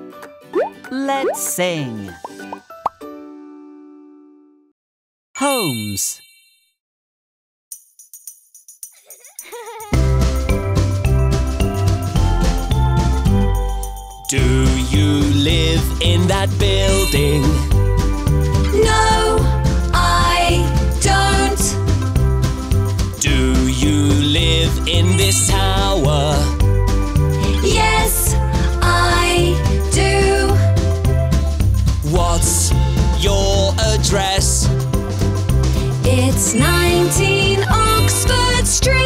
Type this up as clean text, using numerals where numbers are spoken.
Let's sing. Homes. Do you live in that building? No, I don't. Do you live in this tower? Yes, I do. What's your address? It's 19 Oxford Street.